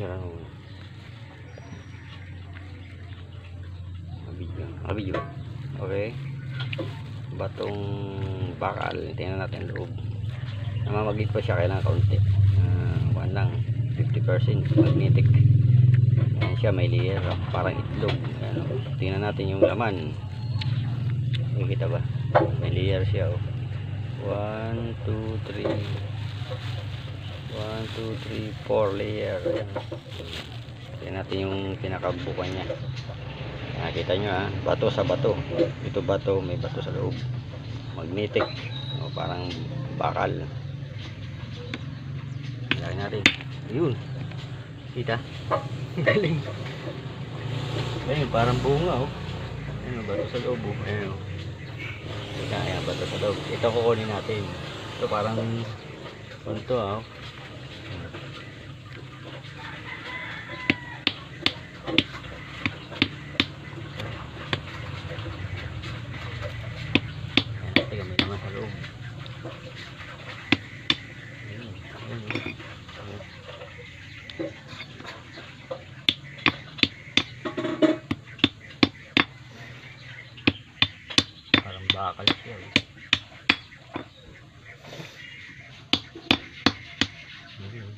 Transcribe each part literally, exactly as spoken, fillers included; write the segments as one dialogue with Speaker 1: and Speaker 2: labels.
Speaker 1: picture mo. Video. Ah, video. Okay. Batong bakal. Tingnan natin loob. Namamaglit pa siya, kailangan kaunti. Uh, one lang. fifty percent magnetic. Ayan siya, may layer. Parang itlog. Ayan, tingnan natin yung laman. Nakikita ba? May layer siya. Oh. one, two, three. one, two, three, four layer. Ayan. Tingnan natin yung pinakabukan niya. Nakita nyo ha, bato sa bato. Ito bato, may bato sa loob. Magnetic. O, parang bakal. Lagyan natin. Ayun. Kita. Galing. Galing, parang bunga oh. Ayun, bato sa loob oh. Ayun. Kita, ayan, bato sa loob. Ito kukunin natin. Ito parang punto oh. Parang bakal siya eh. Hmm.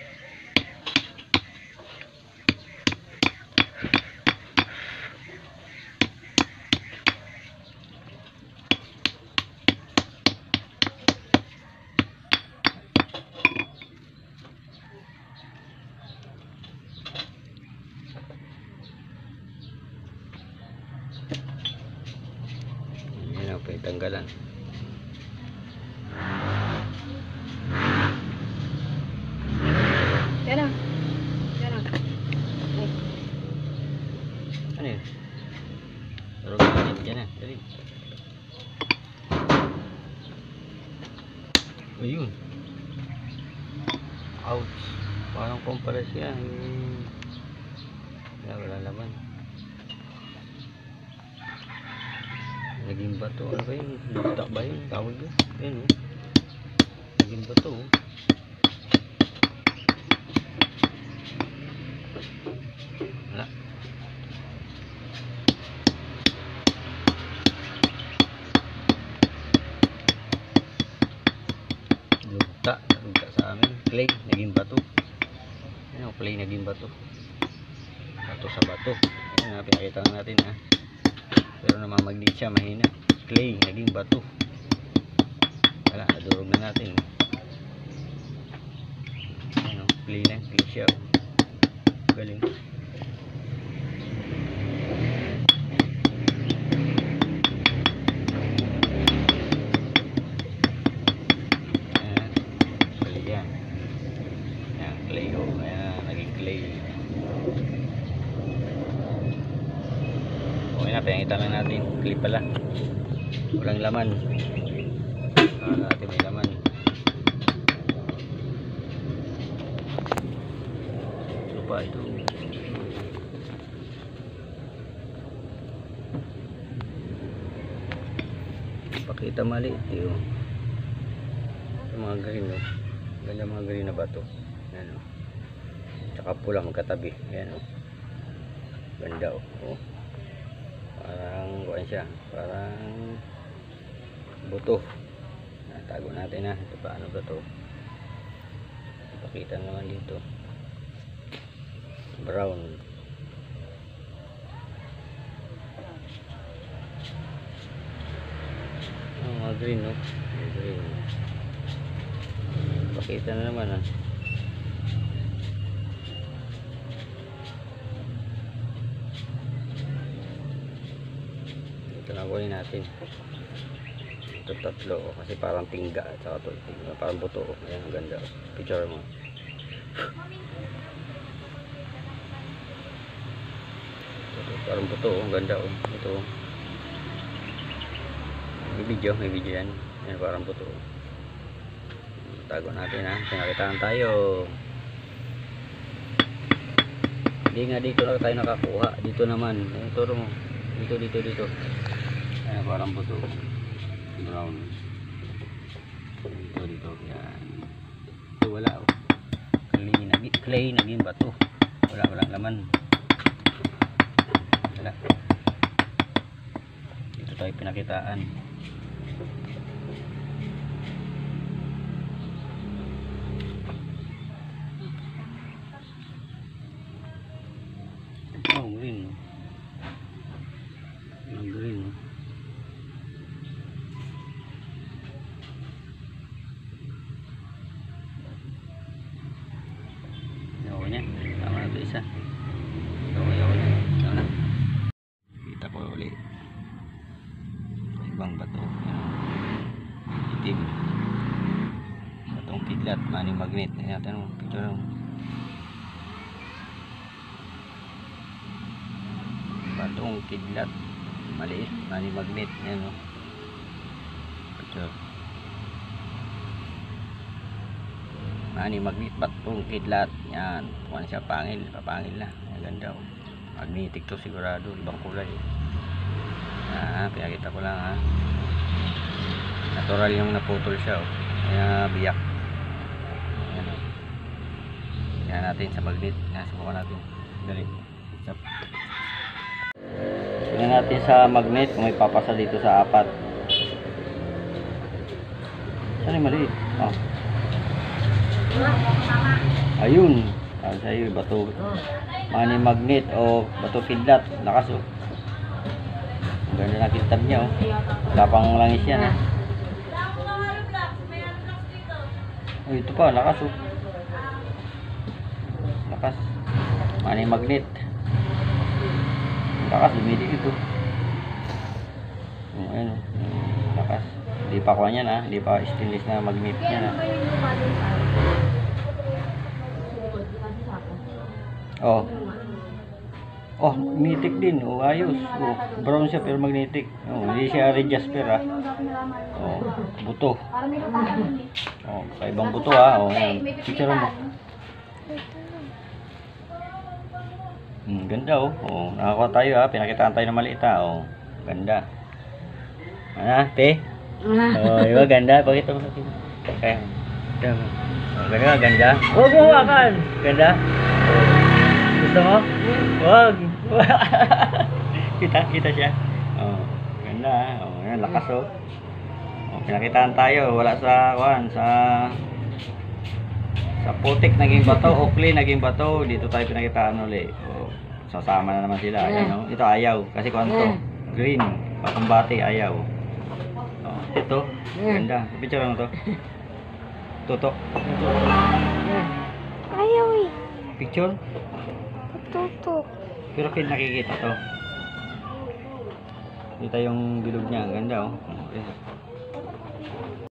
Speaker 1: Yan ang tanggalan.
Speaker 2: Yan o. Yan o.
Speaker 1: Ano yun? Tarong natin dyan ah. Dali. Ayun. Ouch. Parang kumpara siya. Wala, wala laman. Naging bato. Ano ba yun? Luta ba yun? Tawag yun? Ayun oh. Naging bato oh. Wala. Luta. Luta sa amin. Clay. Naging bato. Ayun oh. Clay naging bato. Bato sa bato. Ayun na. Pinakita lang natin ha. Pero namamagnet siya, mahina. Clay, naging bato. Wala, nadurog na natin. Ano, clay lang, clay siya. Galing. Ayan, clay yan. Ayan, clay ho. Ayan, naging clay. Okay na, pinakita lang natin. Clip pala. Walang laman. Ah, natin may laman. Lupa ito. Pakita maliit yun. Ito mga green oh. Ganda mga green na bato. Ayan oh. Tsaka pula magkatabi. Ayan oh. Ganda oh. Oh. Parang kuwan siya, parang buto. Natago natin na ito, paano ba ito? Ipakita naman dito. Brown. Oh, mga green no? Green. Ipakita na naman ah. Ito na kunin natin. Ito tatlo kasi parang tingga at saka ito tingga, parang buto. Ayan ang ganda. Picture mo. Ito, parang buto. Ang ganda oh. Ito. May video, may video yan. Ayan parang buto. Tago natin ha. Pinakitaan tayo. Hindi nga dito lang tayo nakakuha. Dito naman. Ayan, turo mo. Dito, dito, dito. Ayan, parang buto. Brown. Dito, dito. Yan. Ito wala. Oh. Clay, naging, clay, naging bato. laman. Wala. Dito tayo pinakitaan. Oh, green. Ang green. Ayaw niya. Tama na ito isa. Ayaw, ayaw niya. Ayaw na. Kita ko ulit. Ibang bato. Itim. Batong kidlat. Maning magnet. Ayan natin mo. Picture mo. Batong kidlat. Maliit. Maning magnet. Ayan o. Picture. Maning magnet. Batong kidlat. Yan. Kung ano siya pangil. Papangil na. Ang ganda o. Magnetic to sigurado. Ibang kulay. Ah, pinakita ko lang ha. Natural yung naputol siya o. Kaya biyak. Ayan o. Yan natin sa magnet. Yan, subukan natin. Dali. Stop. Tingnan natin sa magnet kung may papasa dito sa apat. Saan yung maliit? Oh. Ayun. Sabi sa'yo, bato. Maning magnet o bato kidlat. Lakas o. Ang ganda na kintab niya o. Wala pang langis yan ha. Oh, ito pa. Lakas o. Lakas. Maning magnet. Lakas, lumili ito. Oh, ayun o. Lakas. Hindi pa kuha niyan ha. Hindi pa stainless na magnet niyan ha. Oh. Oh, magnetic din. Oh, ayos. Oh, brown siya pero magnetic. Oh, hindi siya red jasper ha. Oh, buto. Oh, kaibang buto ha. Oh, ayan. Picture mo. Hmm, ganda oh. Oh, nakakuha tayo ha. Pinakitaan tayo ng maliit ha. Oh, ganda. Ah, te. Oh, iba ganda. Pakita mo sa akin. Kaya. Oh, ganda, ganda. Oh, buha kan. Ganda. Oh. Gusto mo? Wag. kita, kita siya. Oh, ganda. Oh, ayan, lakas oh. Oh, pinakitaan tayo. Wala sa, kuan, sa sa putik naging bato, okli naging bato. Dito tayo pinakitaan ulit. Oh, sasama na naman sila. Ayan oh. Ito ayaw. Kasi kuan to. Green. Pakumbati, ayaw. Oh, ito. Ganda. Picture mo to. Tutok.
Speaker 3: Ayaw eh.
Speaker 1: Picture?
Speaker 3: Tutok.
Speaker 1: Pero kin nakikita to. Kita yung bilog niya, ang ganda oh. Okay.